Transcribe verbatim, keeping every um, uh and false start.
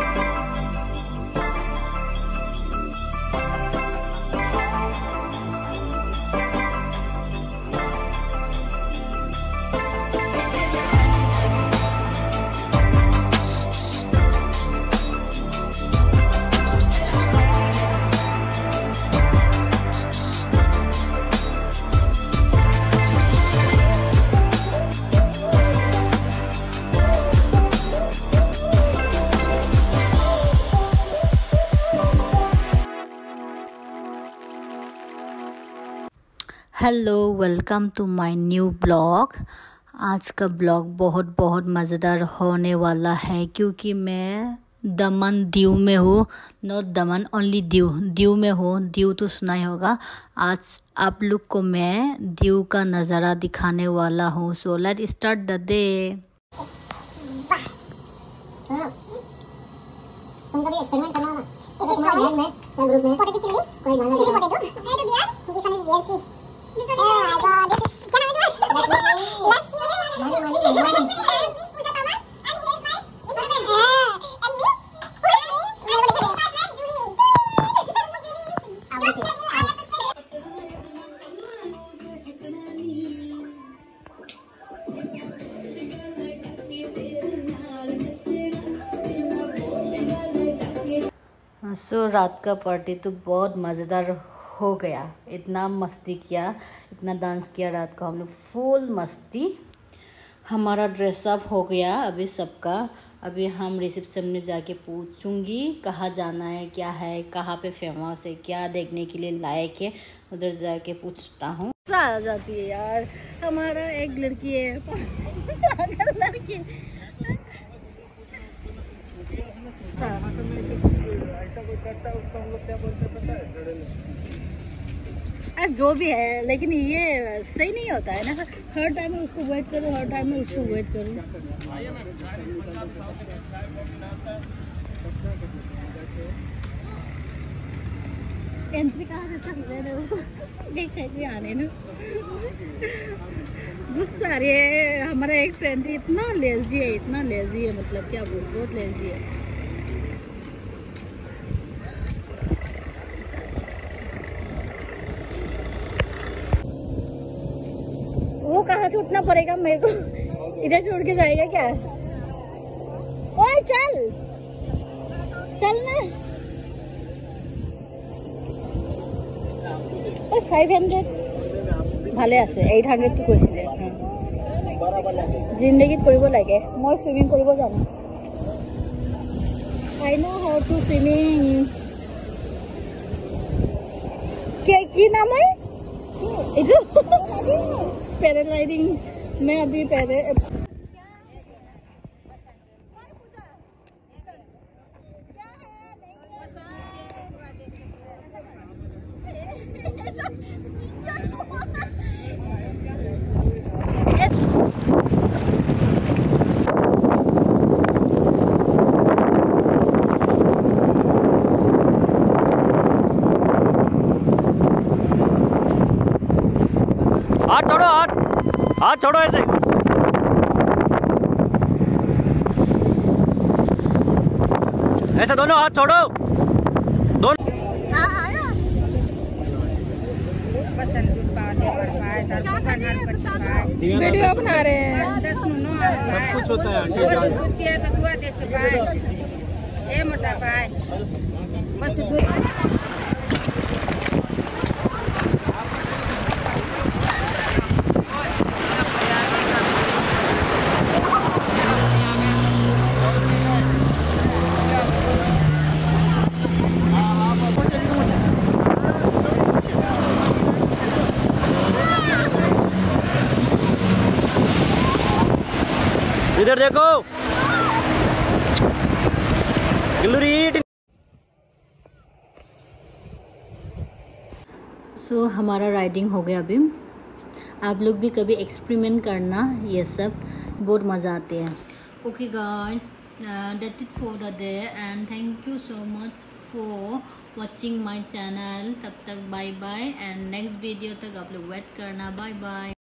Hello, welcome to my new blog. आज का blog बहुत बहुत मज़ेदार होने वाला है क्योंकि मैं दमन दीव में हूँ। Not Daman, only Diu Diu में हूँ। दीव तो सुना ही होगा। आज आप लोग को मैं दीव का नज़ारा दिखाने वाला हूँ। So let start the day. तुमको भी एक्सपेरिमेंट करना होगा। एक एक में में चल ग्रुप में पोटैटो चिली कोई गाना chilli potato I do beer this one is BLC this one is I got this is can I do let's me money money money please Puja तमन and here my important and me my partner Julie so so, रात का party तो बहुत मज़ेदार हो गया। इतना मस्ती किया, इतना डांस किया रात को हमने, फुल मस्ती। हमारा ड्रेसअप हो गया अभी सबका। अभी हम रिसेप्शन में जाके पूछूंगी कहाँ जाना है, क्या है, कहाँ पे फेमस है, क्या देखने के लिए लायक है, उधर जाके पूछता हूँ। आ जाती है यार, हमारा एक लड़की है लड़की ऐसा कोई करता है उसको हम लोग क्या बोलते हैं पता है? जो भी है, लेकिन ये सही नहीं होता है ना। हर टाइम में उसको वेट करो, हर टाइम में उसको वेट करो। एंट्री कहाँ से चल आने ना गुस्सा आ रही है। हमारा एक फ्रेंड इतना लेजी है, इतना लेजी है, मतलब क्या बोल, बहुत लेजी है। वो कहाँ से उठना पड़ेगा मेरे को? इधर से उठ के जाएगा क्या? ओए चल चल ना। फाइव हंड्रेड ভালে আছে। এইট হান্ড্রেড কি কৈছিলে? জিন্দগীত কৰিব লাগে। মই সুইমিং কৰিব জানো। I know how to swimming। क्या की नाम है? इधर पैराग्लाइडिंग। मैं अभी पैरे हाथ छोड़ो, हाथ हाथ छोड़ो ऐसे। ऐसे दोनों हाथ छोड़ो, दोनों। वीडियो बना रहे हैं। सब कुछ होता है मोटा भाई बस इधर देखो सो so, हमारा राइडिंग हो गया अभी। आप लोग भी कभी एक्सपेरिमेंट करना, ये सब बहुत मज़ा आते हैं। Okay guys, that's it for the day and thank you so much for watching my channel. तब तक bye bye and next video तक आप लोग वेट करना। Bye bye.